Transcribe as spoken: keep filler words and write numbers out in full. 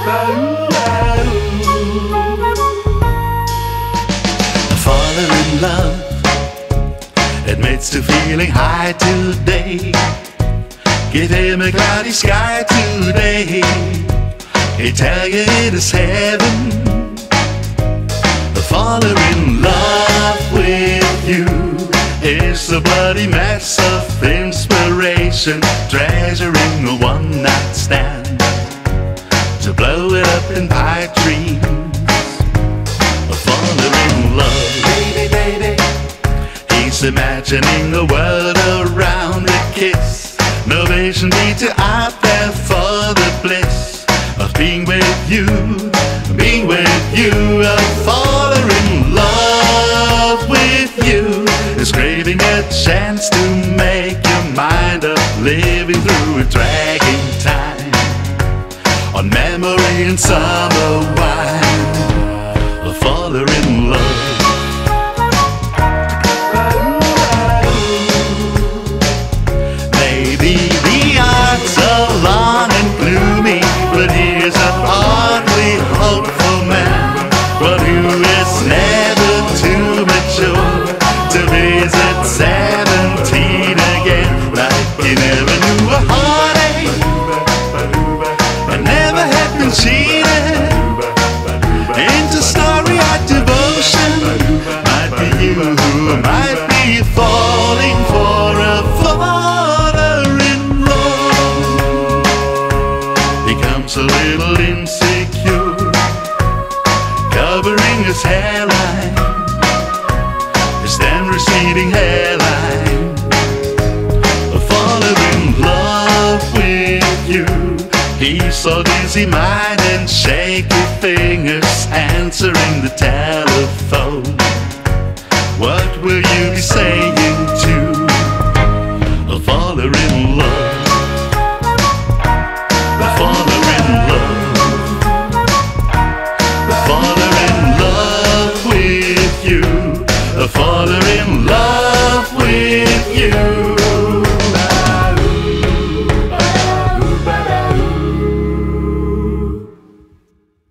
Falling in love admits to feeling high today. Give him a cloudy sky today. He tell you it is heaven. Falling in love with you is a bloody mess of inspiration, treasuring a one-night stand to blow it up in pipe dreams. Falling in love, baby, baby. He's imagining a world around a kiss. No vision beat out there for the bliss of being with you, being with you. A falling in love with you is craving a chance to make your mind up, living through a dragging time on memory and summer wine. A falling in love. Maybe the odds are long and gloomy, but here's a hardly hopeful man, one who is never too mature to visit seventeen again. Like he never knew a heartache and never had been cheated into starry-eyed devotion. Might be you who might be falling for a falling love. Becomes a little insecure, covering his hairline, his then receding hairline. Falling in love with you. He's so dizzy mind and shaky fingers answering the telephone.